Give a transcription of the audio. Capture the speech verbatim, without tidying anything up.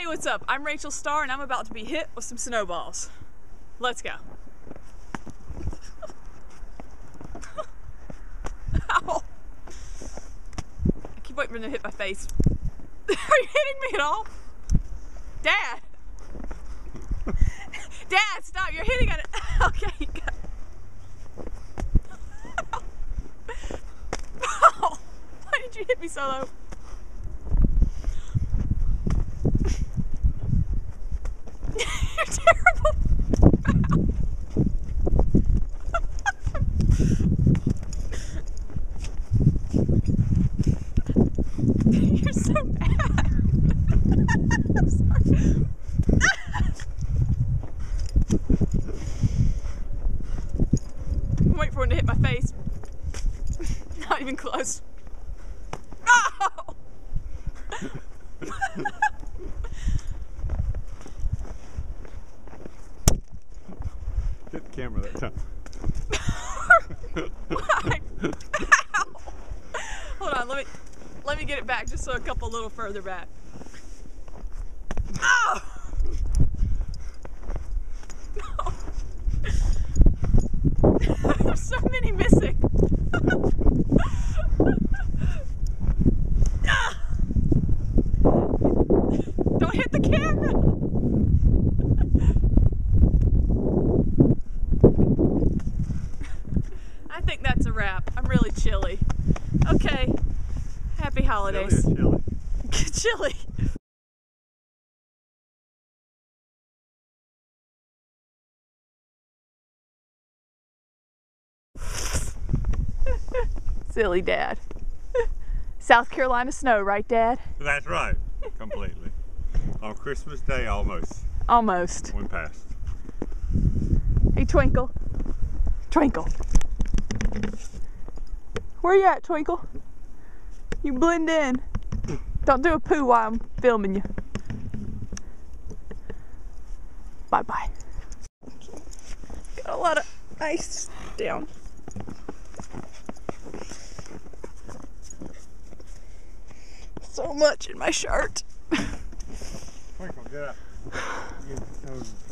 Hey, what's up? I'm Rachel Starr and I'm about to be hit with some snowballs. Let's go. Ow. I keep waiting for them to hit my face. Are you hitting me at all? Dad! Dad, stop! You're hitting at it! Okay, you got it. Oh, why did you hit me so low? You're terrible! You're so bad! I'm sorry. Wait for him to hit my face. Not even close. Oh! Hit the camera that time. Why? Ow! Hold on, let me let me get it back just so a couple little further back. Oh! No. There's so many missing. Don't hit the camera. I think that's a wrap. I'm really chilly. Okay. Happy holidays. Chilly, chilly. Chilly. Silly Dad. South Carolina snow, right, Dad? That's right. Completely. On Christmas Day, almost. Almost. One passed. Hey, Twinkle. Twinkle. Where you at, Twinkle? You blend in. Don't do a poo while I'm filming you. Bye-bye. Got a lot of ice down. So much in my shirt. Twinkle, get up. Get those